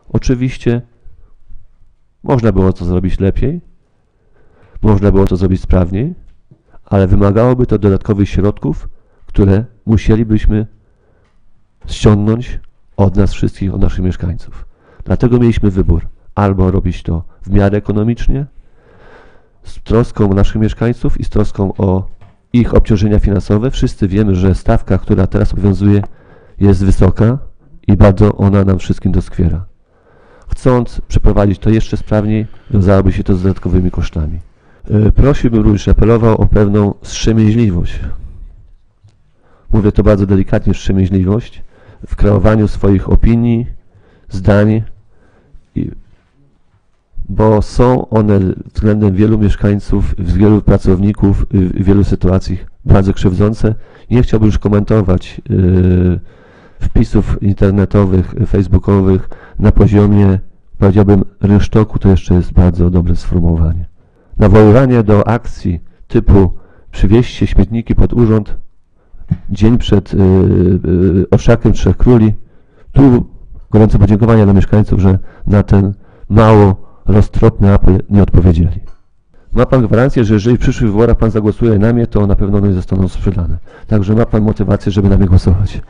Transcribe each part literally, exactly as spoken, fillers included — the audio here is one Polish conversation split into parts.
Oczywiście można było to zrobić lepiej, można było to zrobić sprawniej, ale wymagałoby to dodatkowych środków, które musielibyśmy ściągnąć od nas wszystkich, od naszych mieszkańców. Dlatego mieliśmy wybór. Albo robić to w miarę ekonomicznie, z troską o naszych mieszkańców i z troską o ich obciążenia finansowe. Wszyscy wiemy, że stawka, która teraz obowiązuje, jest wysoka i bardzo ona nam wszystkim doskwiera. Chcąc przeprowadzić to jeszcze sprawniej, wiązałoby się to z dodatkowymi kosztami. Prosiłbym również, apelował o pewną wstrzemięźliwość. Mówię to bardzo delikatnie, wstrzemięźliwość w kreowaniu swoich opinii, zdań, i, bo są one względem wielu mieszkańców, wielu pracowników w wielu sytuacjach bardzo krzywdzące. Nie chciałbym już komentować yy, wpisów internetowych, facebookowych na poziomie, powiedziałbym, rynsztoku, to jeszcze jest bardzo dobre sformułowanie. Nawoływanie do akcji typu przywieźcie śmietniki pod urząd dzień przed yy, yy, Orszakiem Trzech Króli. Tu gorące podziękowania dla mieszkańców, że na ten mało roztropny apel nie odpowiedzieli. Ma Pan gwarancję, że jeżeli w przyszłych wyborach Pan zagłosuje na mnie, to na pewno one zostaną sprzedane. Także ma Pan motywację, żeby na mnie głosować.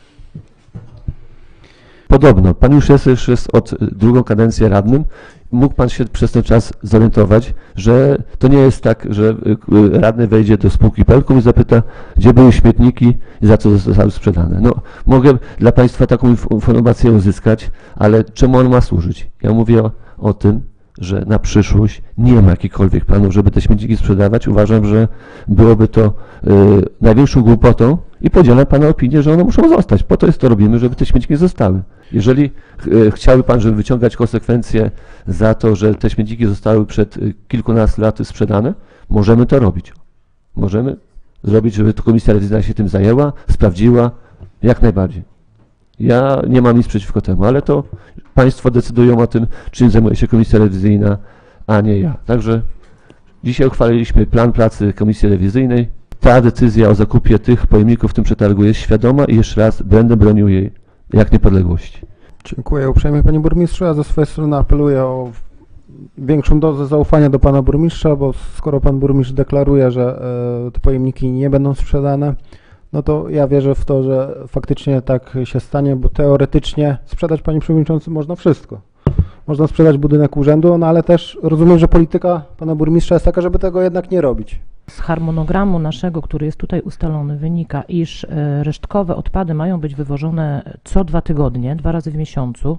Podobno, Pan już jest, już jest od drugą kadencję radnym. Mógł Pan się przez ten czas zorientować, że to nie jest tak, że radny wejdzie do spółki Pelkom i zapyta, gdzie były śmietniki i za co zostały sprzedane. No, mogę dla Państwa taką informację uzyskać, ale czemu on ma służyć? Ja mówię o, o tym, że na przyszłość nie ma jakichkolwiek planów, żeby te śmietniki sprzedawać. Uważam, że byłoby to y, największą głupotą i podzielam Pana opinię, że one muszą zostać. Po to jest to robimy, żeby te śmietniki zostały. Jeżeli y, chciałby Pan, żeby wyciągać konsekwencje za to, że te śmietniki zostały przed y, kilkunastu laty sprzedane, możemy to robić. Możemy zrobić, żeby to komisja rewizyjna się tym zajęła, sprawdziła, jak najbardziej. Ja nie mam nic przeciwko temu, ale to Państwo decydują o tym, czym zajmuje się komisja rewizyjna, a nie ja. Także dzisiaj uchwaliliśmy plan pracy komisji rewizyjnej. Ta decyzja o zakupie tych pojemników w tym przetargu jest świadoma i jeszcze raz będę bronił jej jak niepodległości. Dziękuję uprzejmie Panie Burmistrzu. Ja ze swojej strony apeluję o większą dozę zaufania do Pana Burmistrza, bo skoro Pan Burmistrz deklaruje, że te pojemniki nie będą sprzedane, no to ja wierzę w to, że faktycznie tak się stanie, bo teoretycznie sprzedać, Panie Przewodniczący, można wszystko. Można sprzedać budynek urzędu, no ale też rozumiem, że polityka Pana Burmistrza jest taka, żeby tego jednak nie robić. Z harmonogramu naszego, który jest tutaj ustalony, wynika, iż resztkowe odpady mają być wywożone co dwa tygodnie, dwa razy w miesiącu,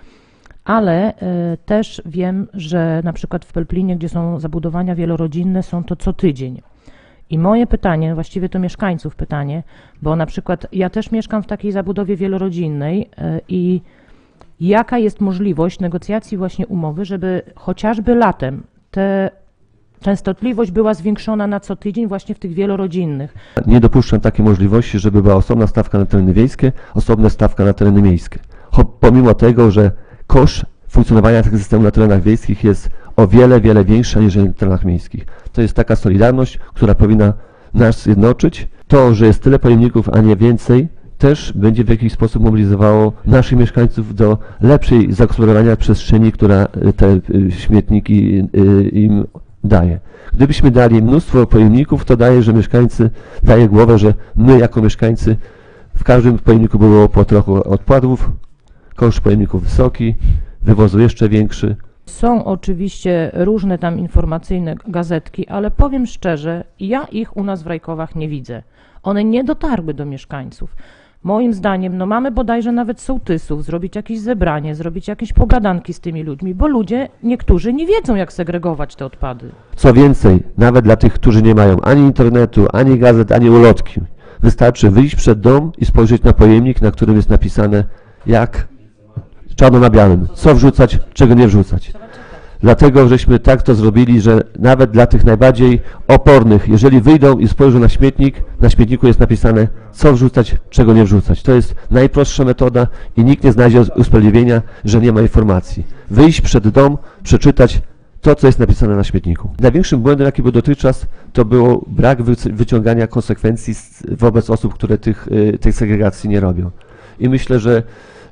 ale też wiem, że na przykład w Pelplinie, gdzie są zabudowania wielorodzinne, są to co tydzień. I moje pytanie, właściwie to mieszkańców pytanie, bo na przykład ja też mieszkam w takiej zabudowie wielorodzinnej i jaka jest możliwość negocjacji właśnie umowy, żeby chociażby latem te częstotliwość była zwiększona na co tydzień właśnie w tych wielorodzinnych. Nie dopuszczam takiej możliwości, żeby była osobna stawka na tereny wiejskie, osobna stawka na tereny miejskie. Pomimo tego, że koszt funkcjonowania tego systemu na terenach wiejskich jest o wiele, wiele większa niż na terenach miejskich. To jest taka solidarność, która powinna nas zjednoczyć. To, że jest tyle pojemników, a nie więcej, też będzie w jakiś sposób mobilizowało naszych mieszkańców do lepszej zagospodarowania przestrzeni, która te śmietniki im daje. Gdybyśmy dali mnóstwo pojemników, to daje, że mieszkańcy, daje głowę, że my jako mieszkańcy w każdym pojemniku było po trochu odpadów, koszt pojemników wysoki, wywozu jeszcze większy. Są oczywiście różne tam informacyjne gazetki, ale powiem szczerze, ja ich u nas w Rajkowach nie widzę. One nie dotarły do mieszkańców. Moim zdaniem, no mamy bodajże nawet sołtysów, zrobić jakieś zebranie, zrobić jakieś pogadanki z tymi ludźmi, bo ludzie, niektórzy nie wiedzą, jak segregować te odpady. Co więcej, nawet dla tych, którzy nie mają ani internetu, ani gazet, ani ulotki, wystarczy wyjść przed dom i spojrzeć na pojemnik, na którym jest napisane, jak czarno na białym, co wrzucać, czego nie wrzucać. Dlatego żeśmy tak to zrobili, że nawet dla tych najbardziej opornych, jeżeli wyjdą i spojrzą na śmietnik, na śmietniku jest napisane, co wrzucać, czego nie wrzucać. To jest najprostsza metoda i nikt nie znajdzie usprawiedliwienia, że nie ma informacji. Wyjść przed dom, przeczytać to, co jest napisane na śmietniku. Największym błędem, jaki był dotychczas, to było brak wyciągania konsekwencji wobec osób, które tych, tej segregacji nie robią. I myślę, że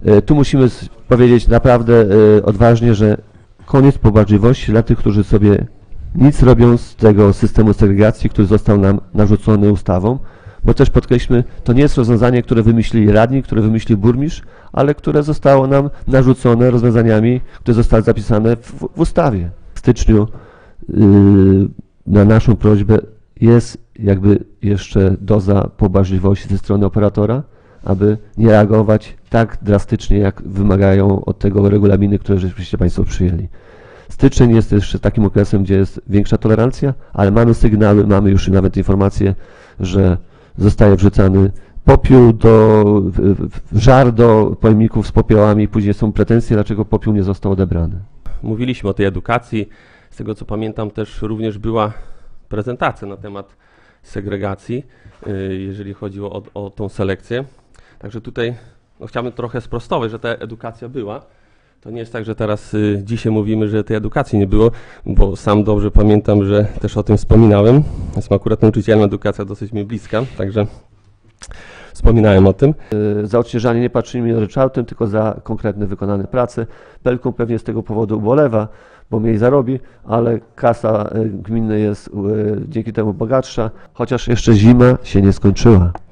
E, Tu musimy s- powiedzieć naprawdę e, odważnie, że koniec pobłażliwości dla tych, którzy sobie nic robią z tego systemu segregacji, który został nam narzucony ustawą, bo też podkreślmy, to nie jest rozwiązanie, które wymyślili radni, które wymyślił burmistrz, ale które zostało nam narzucone rozwiązaniami, które zostały zapisane w, w ustawie. W styczniu yy, na naszą prośbę jest jakby jeszcze doza pobłażliwości ze strony operatora, aby nie reagować tak drastycznie, jak wymagają od tego regulaminy, które rzeczywiście Państwo przyjęli. Styczeń jest jeszcze takim okresem, gdzie jest większa tolerancja, ale mamy sygnały, mamy już nawet informacje, że zostaje wrzucany popiół do, w- w- żar do pojemników z popiołami, później są pretensje, dlaczego popiół nie został odebrany. Mówiliśmy o tej edukacji. Z tego co pamiętam, też również była prezentacja na temat segregacji, y, jeżeli chodziło o, o tą selekcję. Także tutaj no, chciałbym trochę sprostować, że ta edukacja była. To nie jest tak, że teraz y, dzisiaj mówimy, że tej edukacji nie było, bo sam dobrze pamiętam, że też o tym wspominałem. Jestem akurat nauczycielem, edukacja dosyć mi bliska, także wspominałem o tym. Y, Za odśnieżanie nie patrzymy ryczałtem, tylko za konkretne wykonane prace. Pelką pewnie z tego powodu ubolewa, bo mniej zarobi, ale kasa y, gminy jest y, dzięki temu bogatsza, chociaż jeszcze zima się nie skończyła.